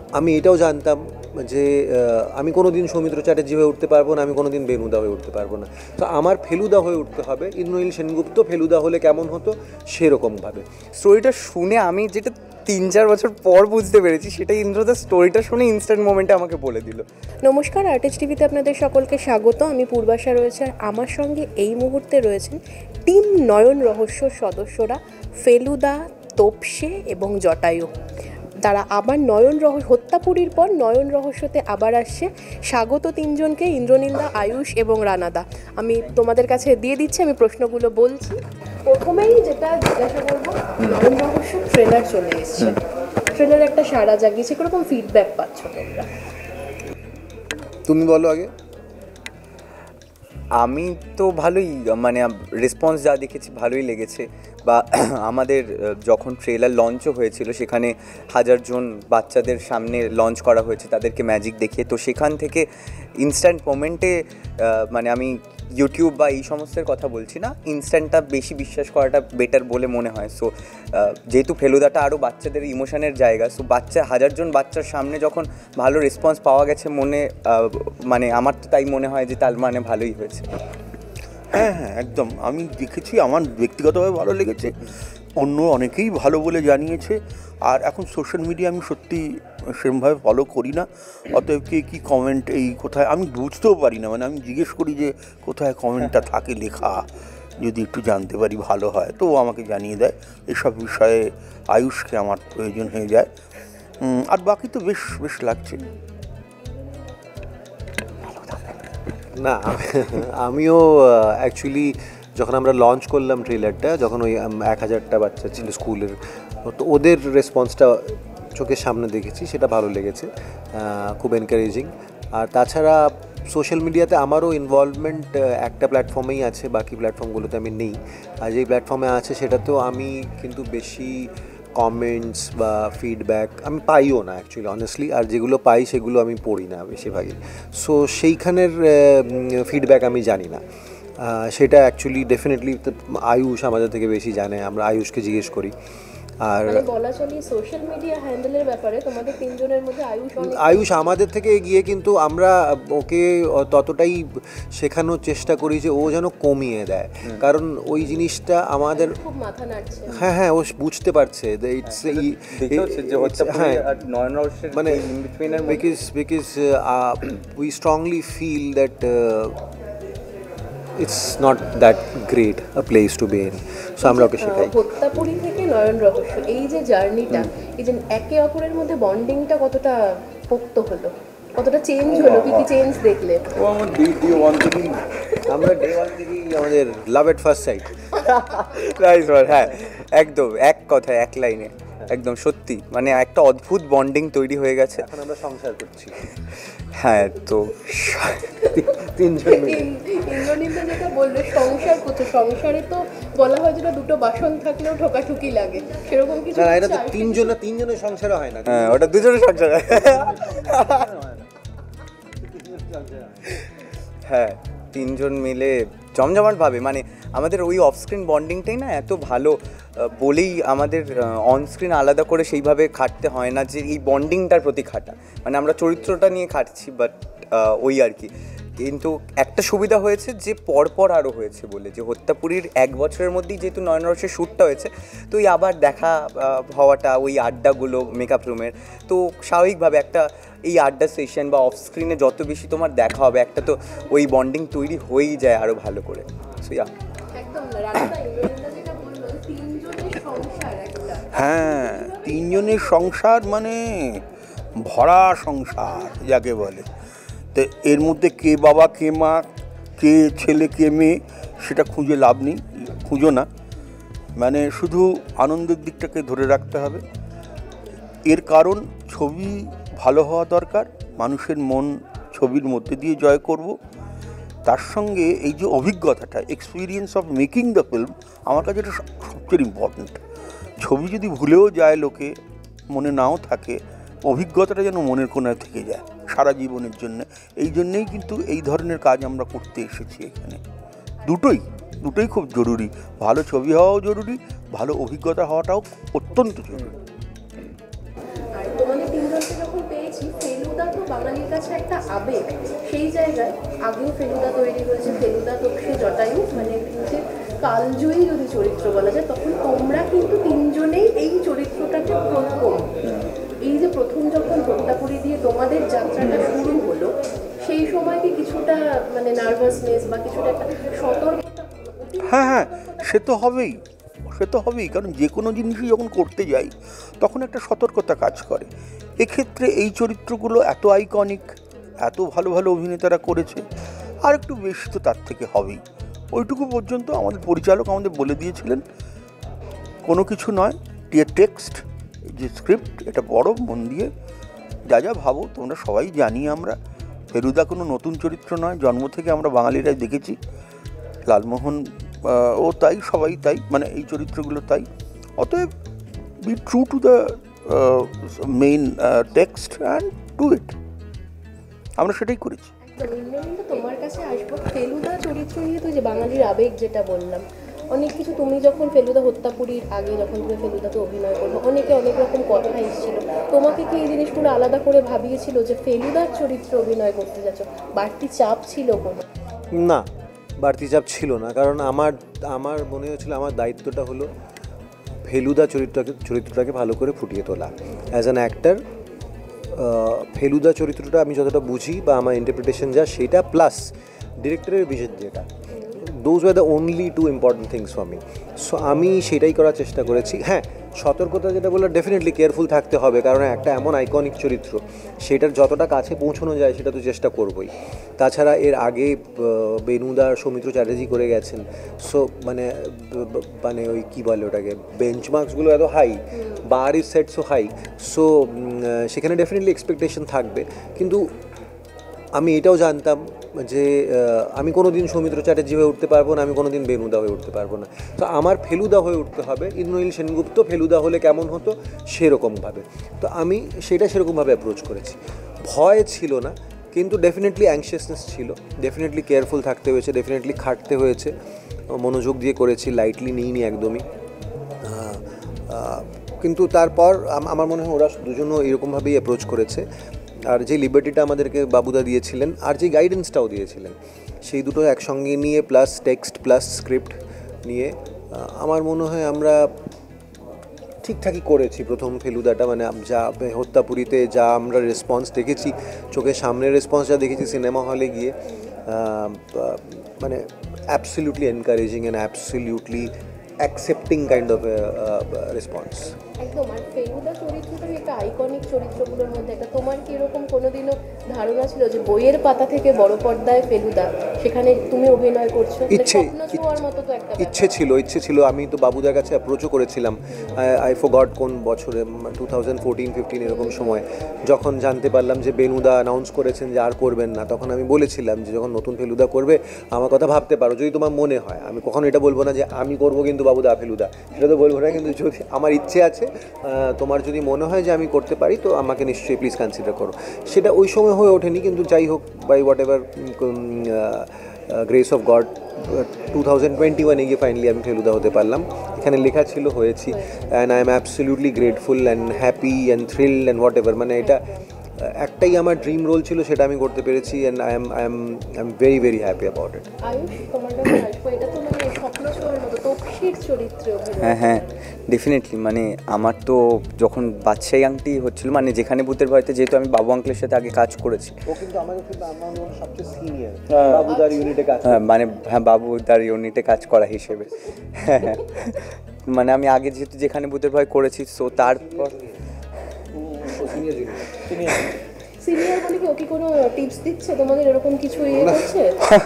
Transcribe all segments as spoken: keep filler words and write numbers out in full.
আমি এটাও জানতাম যে আমি কোনো দিন সৌমিত্র চ্যাটার্জি হয়ে উঠতে পারবো না, আমি কোনো দিন বেনুদা হয়ে উঠতে পারবো না। তো আমার ফেলুদা হয়ে উঠতে হবে। ইন্দ্রনীল সেনগুপ্ত ফেলুদা হলে কেমন হতো সেরকমভাবে। স্টোরিটা শুনে আমি যেটা তিন চার বছর পর বুঝতে পেরেছি, সেটা ইন্দ্রদার স্টোরিটা শুনে ইনস্ট্যান্ট মোমেন্টে আমাকে বলে দিল। নমস্কার, আর্টিস্ট টিভিতে আপনাদের সকলকে স্বাগত। আমি পূর্বাশা রয়েছে, আর আমার সঙ্গে এই মুহূর্তে রয়েছেন টিম নয়ন রহস্যর সদস্যরা ফেলুদা, তোপসে এবং জটায়ু। তারা আবার নয়ন রহস্য হত্যাপুরীর পর নয়ন রহস্যতে আবার আসছে। স্বাগত তিনজনকে, ইন্দ্রনীলদা, আয়ুষ এবং রানাদা। আমি তোমাদের কাছে দিয়ে দিচ্ছি, আমি প্রশ্নগুলো বলছি। প্রথমেই যেটা জিজ্ঞাসা করবো, নয়ন রহস্য ট্রেলার চলে এসছে, ট্রেলার একটা সাড়া জাগিয়েছে, কিরকম ফিডব্যাক পাচ্ছ তোমরা? তুমি বলো আগে। আমি তো ভালোই, মানে রেসপন্স যা দেখেছি ভালোই লেগেছে। বা আমাদের যখন ট্রেলার লঞ্চও হয়েছিল, সেখানে হাজারজন বাচ্চাদের সামনে লঞ্চ করা হয়েছে তাদেরকে ম্যাজিক দেখিয়ে। তো সেখান থেকে ইনস্ট্যান্ট মোমেন্টে, মানে আমি ইউটিউব বা এই সমস্তের কথা বলছি না, ইনস্ট্যান্টটা বেশি বিশ্বাস করাটা বেটার বলে মনে হয়। সো যেহেতু ফেলুদাটা আরও বাচ্চাদের ইমোশনের জায়গা, সো বাচ্চা হাজারজন বাচ্চার সামনে যখন ভালো রেসপন্স পাওয়া গেছে, মনে মানে আমার তো তাই মনে হয় যে তার মানে ভালোই হয়েছে। হ্যাঁ হ্যাঁ একদম, আমি দেখেছি, আমার ব্যক্তিগতভাবে ভালো লেগেছে, অন্য অনেকেই ভালো বলে জানিয়েছে। আর এখন সোশ্যাল মিডিয়া আমি সত্যি সেরকমভাবে ফলো করি না, অতএব কে কী কমেন্ট এই কোথায় আমি বুঝতেও পারি না। মানে আমি জিজ্ঞেস করি যে কোথায় কমেন্টটা থাকে লেখা, যদি একটু জানতে পারি ভালো হয়। তো ও আমাকে জানিয়ে দেয়। এসব বিষয়ে আয়ুষকে আমার প্রয়োজন হয়ে যায়। আর বাকি তো বেশ বেশ লাগছে। না, আমিও অ্যাকচুয়ালি যখন আমরা লঞ্চ করলাম ট্রেলারটা, যখন ওই এক হাজারটা বাচ্চা ছিল স্কুলের, তো ওদের রেসপন্সটা চোখের সামনে দেখেছি, সেটা ভালো লেগেছে, খুব এনকারেজিং। আর তাছাড়া সোশ্যাল মিডিয়াতে আমারও ইনভলভমেন্ট একটা প্ল্যাটফর্মেই আছে, বাকি প্ল্যাটফর্মগুলোতে আমি নেই। আর যেই প্ল্যাটফর্মে আছে সেটাতেও আমি কিন্তু বেশি কমেন্টস বা ফিডব্যাক আমি পাইও না অ্যাকচুয়ালি, অনেস্টলি। আর যেগুলো পাই সেগুলো আমি পড়ি না বেশিরভাগই। সো সেইখানের ফিডব্যাক আমি জানি না। সেটা অ্যাকচুয়ালি ডেফিনেটলি আয়ুষ আমাদের থেকে বেশি জানে, আমরা আয়ুষকে জিজ্ঞেস করি। আর বলা চলে সোশ্যাল মিডিয়া হ্যান্ডেলের ব্যাপারে তোমাদের তিনজনের মধ্যে আয়ুষ আয়ুষ আমাদের থেকে এগিয়ে, কিন্তু আমরা ওকে ততটাই শেখানোর চেষ্টা করি যে ও যেন কমিয়ে দেয়, কারণ ওই জিনিসটা আমাদের খুব মাথা নাড়ছে। হ্যাঁ হ্যাঁ, ও বুঝতে পারছে মানে because because we strongly feel that it's not that great a place to be in. So আমরা ওকে শেখাই। হত্যাপুরী থেকে নয়ন রহস্য, এই যে জার্নিটা, এই যে একে অপরের মধ্যে বন্ডিংটা কতটা পোক্ত হলো, কতটা চেঞ্জ হলো, কি কি চেঞ্জ দেখলে? ও আমার ডে ডে ওয়ান থেকেই, আমরা ডে ওয়ান থেকেই আমাদের love at first sight. Right, হ্যাঁ একদম, এক কথা এক লাইনে একদম সত্যি, মানে একটা অদ্ভুত বন্ডিং তৈরি হয়ে গেছে। এখন আমরা সংসার করছি। হ্যাঁ, তো তিনজন ইন্দ্রনীলদা যেটা বললো সংসার করছে, সংসারে তো বলা হয় যেটা দুটো বাসন থাকলেও ঠোকাঠুকি লাগে, সেরকম কিছু না, এটা তো তিনজনের তিনজনের সংসারও হয় না। হ্যাঁ, ওটা দুজনের সংসার। হ্যাঁ, তিনজন মিলে জমজমাট ভাবে, মানে আমাদের ওই অফ স্ক্রিন বন্ডিংটাই না এত ভালো বলেই আমাদের অন স্ক্রিন আলাদা করে সেইভাবে খাটতে হয় না, যে এই বন্ডিংটার প্রতি খাটা, মানে আমরা চরিত্রটা নিয়ে খাটছি, বাট ওই আর কি। কিন্তু একটা সুবিধা হয়েছে যে পরপর আরও হয়েছে বলে, যে হত্যাপুরীর এক বছরের মধ্যেই যেহেতু নয়ন রহস্যের শ্যুটটা হয়েছে, তো ওই আবার দেখা হওয়াটা, ওই আড্ডাগুলো মেকআপ রুমের, তো স্বাভাবিকভাবে একটা এই আড্ডা সেশন বা অফ স্ক্রিনে যত বেশি তোমার দেখা হবে, একটা তো ওই বন্ডিং তৈরি হয়েই যায় আরও ভালো করে। সো ইয়া, হ্যাঁ তিনজনের সংসার মানে ভরা সংসার যাকে বলে। তো এর মধ্যে কে বাবা কে মা, কে ছেলে কে মেয়ে, সেটা খুঁজে লাভ নেই, খুঁজো না। মানে শুধু আনন্দের দিকটাকে ধরে রাখতে হবে। এর কারণ ছবি ভালো হওয়া দরকার, মানুষের মন ছবির মধ্যে দিয়ে জয় করব। তার সঙ্গে এই যে অভিজ্ঞতাটা, experience of making the film, আমার কাছে এটা সবচেয়ে ইম্পর্ট্যান্ট। ছবি যদি ভুলেও যায় লোকে, মনে নাও থাকে, অভিজ্ঞতাটা যেন মনের কোণায় থেকে যায় সারা জীবনের জন্য। এই জন্যেই কিন্তু এই ধরনের কাজ আমরা করতে এসেছি এখানে। দুটোই দুটোই খুব জরুরি, ভালো ছবি হওয়াও জরুরি, ভালো অভিজ্ঞতা হওয়াটাও অত্যন্ত জরুরি। আর তোমাদের তিনজনকে যখন পেয়ে বাঙালির কাছে একটা আবেগ, সেই জায়গায় আগেও ফেলুদা তৈরি হয়েছে, ফেলুদা তোপসে জটায়ু, মানে হচ্ছে কালজয়ী যদি চরিত্র বলা যায়, তখন তোমরা কিন্তু তিনজনেই এই চরিত্রটাকে প্রথম, এই যে প্রথম যখন হত্যাপুরি দিয়ে তোমাদের যাত্রাটা শুরু হলো, সেই সময় কি কিছুটা মানে নার্ভাসনেস বা কিছুটা একটা সতর্কতা? হ্যাঁ হ্যাঁ, সে তো হবেই, সে তো হবেই, কারণ যে কোনো জিনিসই যখন করতে যাই তখন একটা সতর্কতা কাজ করে। এক্ষেত্রে এই চরিত্রগুলো এত আইকনিক, এত ভালো ভালো অভিনেতারা করেছে, আর একটু বেশি তো তার থেকে হবেই। ওইটুকু পর্যন্ত আমাদের পরিচালক আমাদের বলে দিয়েছিলেন, কোনো কিছু নয়, যে টেক্সট, যে স্ক্রিপ্ট, এটা বড় মন দিয়ে যা যা ভাবো তোমরা সবাই জানি আমরা। ফেলুদা কোনো নতুন চরিত্র নয়, জন্ম থেকে আমরা বাঙালিরাই দেখেছি, লালমোহন ও তাই, সবাই তাই, মানে এই চরিত্রগুলো তাই। অতএব be true to the main text and do it, আমরা সেটাই করেছি। ইন্দ্রনীল, তোমার কাছে আসবো। ফেলুদা চরিত্র নিয়ে তো যে বাঙালির আবেগ যেটা বললাম, অনেক কিছু, তুমি যখন ফেলুদা হত্যাপুরীর আগে যখন তুমি ফেলুদাকে অভিনয় করবো, অনেকে অনেক রকম কথা এসেছিল, তোমাকে কি এই জিনিসগুলো আলাদা করে ভাবিয়েছিল যে ফেলুদার চরিত্রে অভিনয় করতে যাচ্ছ? বাড়তি চাপ ছিল কোনো? না, বাড়তি চাপ ছিল না, কারণ আমার আমার মনে হয়েছিল আমার দায়িত্বটা হলো ফেলুদা চরিত্রটাকে চরিত্রটাকে ভালো করে ফুটিয়ে তোলা অ্যাজ অ্যান অ্যাক্টর। ফেলুদা চরিত্রটা আমি যতটা বুঝি বা আমার ইন্টারপ্রিটেশন যা, সেটা প্লাস ডিরেক্টরের ভিশন যেটা, those were the only two important things for me. So আমি সেটাই করার চেষ্টা করেছি। হ্যাঁ, সতর্কতা যেটা বললে, ডেফিনেটলি কেয়ারফুল থাকতে হবে, কারণ একটা এমন আইকনিক চরিত্র, সেটার যতটা কাছে পৌঁছানো যায় সেটা তো চেষ্টা করবই। তাছাড়া এর আগে বেনুদা সৌমিত্র চ্যাটার্জি করে গেছেন, সো মানে মানে ওই কী বলে ওটাকে, বেঞ্চমার্কসগুলো এত high, bar is set so high, so সেখানে ডেফিনেটলি এক্সপেকটেশন থাকবে। কিন্তু আমি এটাও জানতাম যে আমি কোনো দিন সৌমিত্র চ্যাটার্জি হয়ে উঠতে পারবো না, আমি কোনো দিন বেনুদা হয়ে উঠতে পারবো না। তো আমার ফেলুদা হয়ে উঠতে হবে। ইন্দ্রনীল সেনগুপ্ত ফেলুদা হলে কেমন হতো সেরকমভাবে, তো আমি সেটা সেরকমভাবে অ্যাপ্রোচ করেছি। ভয় ছিল না, কিন্তু ডেফিনেটলি অ্যাংশিয়াসনেস ছিল, ডেফিনেটলি কেয়ারফুল থাকতে হয়েছে, ডেফিনেটলি খাটতে হয়েছে, মনোযোগ দিয়ে করেছি, লাইটলি নিইনি একদমই। কিন্তু তারপর আমার মনে হয় ওরা দুজনও এরকমভাবেই অ্যাপ্রোচ করেছে। আর যে লিবার্টিটা আমাদেরকে বাবুদা দিয়েছিলেন, আর যে গাইডেন্সটাও দিয়েছিলেন, সেই দুটো একসঙ্গে নিয়ে প্লাস টেক্সট প্লাস স্ক্রিপ্ট নিয়ে আমার মনে হয় আমরা ঠিকঠাকই করেছি প্রথম ফেলুদাটা। মানে যা হত্যাপুরীতে যা আমরা রেসপন্স দেখেছি, চোখের সামনের রেসপন্স যা দেখেছি সিনেমা হলে গিয়ে, মানে absolutely encouraging and absolutely accepting kind of response. একদম। আর ফেলুদা চরিত্রটাই একটা আইকনিক চরিত্রগুলোর মধ্যে একটা। তোমার কি এরকম কোনোদিনও ধারণা ছিল যে বইয়ের পাতা থেকে বড় পর্দায় ফেলুদা, সেখানে তুমি অভিনয় করছো? ইচ্ছে মতো তো একটা ইচ্ছে ছিল ইচ্ছে ছিল আমি তো বাবুদার কাছে অ্যাপ্রোচও করেছিলাম, আই ফরগট কোন বছরে, টু থাউজেন্ড ফোরটিন ফিফটিন এরকম সময়, যখন জানতে পারলাম যে বেনুদা অ্যানাউন্স করেছেন যে আর করবেন না, তখন আমি বলেছিলাম যে যখন নতুন ফেলুদা করবে আমার কথা ভাবতে পারো, যদি তোমার মনে হয়। আমি কখনো এটা বলবো না যে আমি করবো কিন্তু বাবুদা ফেলুদা, সেটা তো বলবো না, কিন্তু যদি আমার ইচ্ছে আছে, তোমার যদি মনে হয় যে আমি করতে পারি, তো আমাকে নিশ্চয়ই প্লিজ কনসিডার করো। সেটা ওই সময় হয়ে ওঠেনি, কিন্তু যাই হোক, by whatever grace of God, two thousand twenty ওয়ানে গিয়ে ফাইনালি আমি ফেলুদা হতে পারলাম। এখানে লেখা ছিল, হয়েছি, and I am absolutely grateful and happy and thrilled and whatever. মানে এটা একটাই আমার ড্রিম রোল ছিল, সেটা আমি করতে পেরেছি, and I am I am I am very very happy about it. Ayush, তোমার কাছে আসবো। এটা তো মানে স্বপ্ন ছোঁয়ার মতো, তোপসির চরিত্রে অভিনয়। হ্যাঁ হ্যাঁ, ডেফিনেটলি। মানে আমার তো যখন বাদশাহী আংটি হচ্ছিল, মানে যেখানে ভূতের ভয়তে, যেহেতু আমি বাবু আঙ্কেলের সাথে আগে কাজ করেছি, ও কিন্তু আমাদের কিন্তু আমার সবচেয়ে সিনিয়র বাবুদার ইউনিটে কাজ, হ্যাঁ মানে হ্যাঁ বাবুদার ইউনিটে কাজ করা হিসেবে, হ্যাঁ হ্যাঁ, মানে আমি আগে যেহেতু যেখানে ভূতের ভয় করেছি, সো তারপর সিনিয়র সিনিয়র বলে কি ও কি কোনো টিপস দিচ্ছে তোমাদের, এরকম কিছু ইয়ে করছে?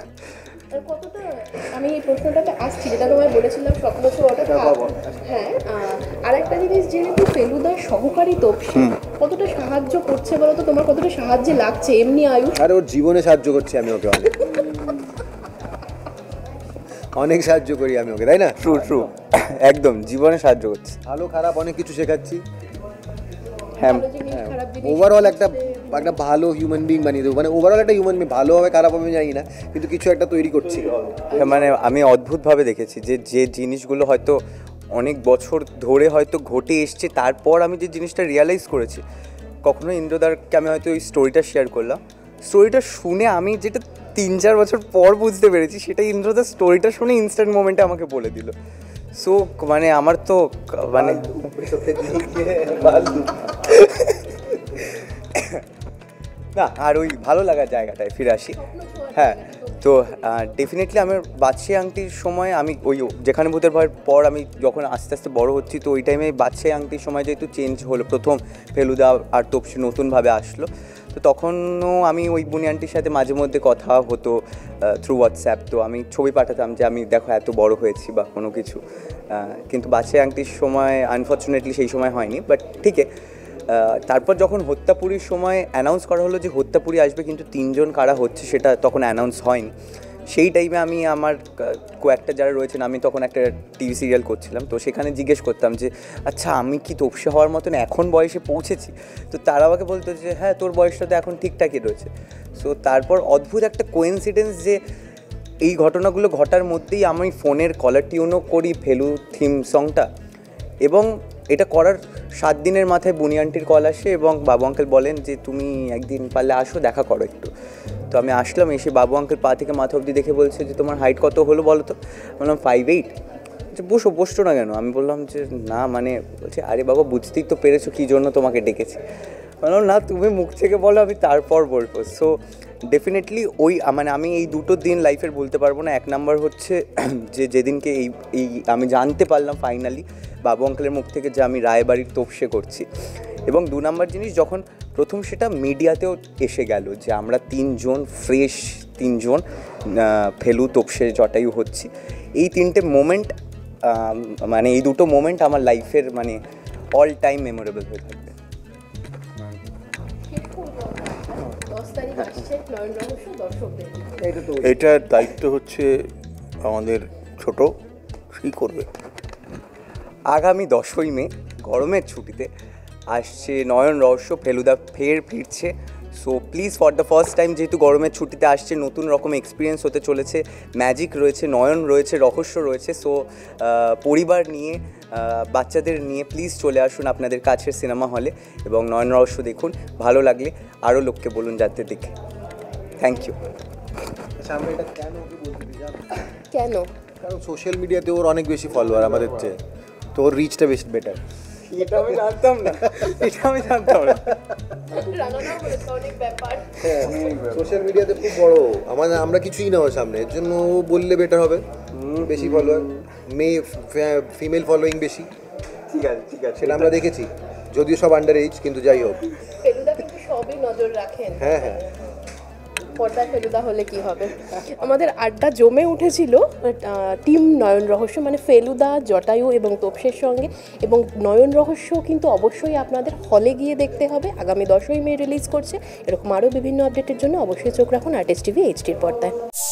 কতটা, আমি এই প্রশ্নটাতে আসছি, যেটা তোমায় বলেছিলাম স্বপ্ন ছোঁয়াটা। হ্যাঁ, আর একটা জিনিস, যেহেতু ফেলুদার সহকারী তোপসি, কতটা সাহায্য করছে বলো তো, তোমার কতটা সাহায্যে লাগছে এমনি আয়ুষ? আরে ওর জীবনে সাহায্য করছি আমি ওকে, অনেক অনেক সাহায্য করি আমি ওকে, তাই না? ট্রু ট্রু, একদম জীবনে সাহায্য করছে, ভালো খারাপ অনেক কিছু শেখাচ্ছি। হ্যাঁ, ওভারঅল একটা একটা ভালো হিউম্যান বিং বানিয়ে দেবো, মানে ওভারঅল একটা হিউম্যান বিং, ভালো হবে খারাপ হবে জানি না, কিন্তু কিছু একটা তৈরি করছি। মানে আমি অদ্ভুতভাবে দেখেছি যে যে জিনিসগুলো হয়তো অনেক বছর ধরে হয়তো ঘটে এসছে, তারপর আমি যে জিনিসটা রিয়ালাইজ করেছি কখনো ইন্দ্রদারকে আমি হয়তো ওই স্টোরিটা শেয়ার করলাম, স্টোরিটা শুনে আমি যেটা তিন চার বছর পর বুঝতে পেরেছি সেটা ইন্দ্রদার স্টোরিটা শুনে ইনস্ট্যান্ট মোমেন্টে আমাকে বলে দিল। সো মানে আমার তো মানে না আর ওই ভালো লাগার জায়গাটায় ফিরে আসি। হ্যাঁ, তো ডেফিনেটলি আমার বাদশাহী আংটির সময় আমি ওই যেখানে ভূতের ভয়ের পর আমি যখন আস্তে আস্তে বড় হচ্ছি, তো ওই টাইমে বাদশাহী আংটির সময় যেহেতু চেঞ্জ হলো, প্রথম ফেলুদা আর তপসি নতুনভাবে আসলো, তো তখনও আমি ওই বুনি আন্টির সাথে মাঝে মধ্যে কথা হতো থ্রু হোয়াটসঅ্যাপ। তো আমি ছবি পাঠাতাম যে আমি দেখো এত বড় হয়েছি বা কোনো কিছু, কিন্তু বাদশাহী আংটির সময় আনফর্চুনেটলি সেই সময় হয়নি। বাট ঠিক আছে, তারপর যখন হত্যাপুরীর সময় অ্যানাউন্স করা হলো যে হত্যাপুরী আসবে, কিন্তু তিনজন কারা হচ্ছে সেটা তখন অ্যানাউন্স হয়নি। সেই টাইমে আমি আমার কয়েকটা যারা রয়েছেন, আমি তখন একটা টিভি সিরিয়াল করছিলাম, তো সেখানে জিজ্ঞেস করতাম যে আচ্ছা আমি কি তপসি হওয়ার মতন এখন বয়সে পৌঁছেছি? তো তারা আমাকে বলতো যে হ্যাঁ তোর বয়সটা তো এখন ঠিকঠাকই রয়েছে। সো তারপর অদ্ভুত একটা কোইন্সিডেন্স যে এই ঘটনাগুলো ঘটার মধ্যেই আমি ফোনের কলার টিউনও করি ফেলু থিম সংটা, এবং এটা করার সাত দিনের মাথায় বুনি আন্টির কল আসে এবং বাবু আঙ্কেল বলেন যে তুমি একদিন পারলে আসো, দেখা করো একটু। তো আমি আসলাম, এসে বাবু আঙ্কেল পা থেকে মাথা অবধি দেখে বলছে যে তোমার হাইট কত হলো বলো তো? বললাম ফাইভ এইট। যে বসো, বসছো না কেন? আমি বললাম যে না মানে, বলছে আরে বাবা বুঝতেই তো পেরেছো কী জন্য তোমাকে ডেকেছি। বললাম না তুমি মুখ থেকে বলো, আমি তারপর বলবো। সো ডেফিনেটলি ওই মানে আমি এই দুটো দিন লাইফের বলতে পারবো না। এক নাম্বার হচ্ছে যে যেদিনকে এই এই আমি জানতে পারলাম ফাইনালি বাবু আঙ্কেলের মুখ থেকে যে আমি রায়বাড়ির তপসে করছি, এবং দু নম্বর জিনিস যখন প্রথম সেটা মিডিয়াতেও এসে গেল যে আমরা তিনজন ফ্রেশ তিনজন ফেলু তপসে জটায়ু হচ্ছি। এই তিনটে মোমেন্ট মানে এই দুটো মোমেন্ট আমার লাইফের মানে অল টাইম মেমোরেবল হয়ে থাকবে। এটার দায়িত্ব হচ্ছে আমাদের ছোট, সেই করবে। আগামী দশই মে গরমের ছুটিতে আসছে নয়ন রহস্য, ফেলুদা ফের ফিরছে। So please for the first time যেহেতু গরমের ছুটিতে আসছে, নতুন রকম এক্সপিরিয়েন্স হতে চলেছে। ম্যাজিক রয়েছে, নয়ন রয়েছে, রহস্য রয়েছে। সো পরিবার নিয়ে বাচ্চাদের নিয়ে প্লিজ চলে আসুন আপনাদের কাছের সিনেমা হলে এবং নয়ন রহস্য দেখুন। ভালো লাগলে আরও লোককে বলুন যাতে দেখে। Thank you. আচ্ছা আমরা এটা কেন ওকে বলতে দিই জানো? কেন? কারণ সোশ্যাল মিডিয়াতে ওর অনেক বেশি ফলোয়ার আমাদের চেয়ে, তো ওর রিচটা বেশি বেটার। এটা আমি জানতাম না, এটা আমি জানতাম না। সোশ্যাল মিডিয়াতে খুব বড়, আমাদের আমরা কিছুই না ওর সামনে, এর জন্য ও বললে বেটার হবে। বেশি ফলোয়ার, মেয়ে ফিমেল ফলোয়িং বেশি। ঠিক আছে ঠিক আছে, সেটা আমরা দেখেছি, যদিও সব আন্ডার এজ, কিন্তু যাই হোক। ফেলুদা কিন্তু সবই নজর রাখেন। হ্যাঁ হ্যাঁ, পর্দা ফেলুদা হলে কি হবে। আমাদের আড্ডা জমে উঠেছিল টিম নয়ন রহস্য মানে ফেলুদা, জটায়ু এবং তপসের সঙ্গে, এবং নয়ন রহস্য কিন্তু অবশ্যই আপনাদের হলে গিয়ে দেখতে হবে। আগামী দশই মে রিলিজ করছে। এরকম আরও বিভিন্ন আপডেটের জন্য অবশ্যই চোখ রাখুন আর্টিস্ট টিভি এইচডির পর্দায়।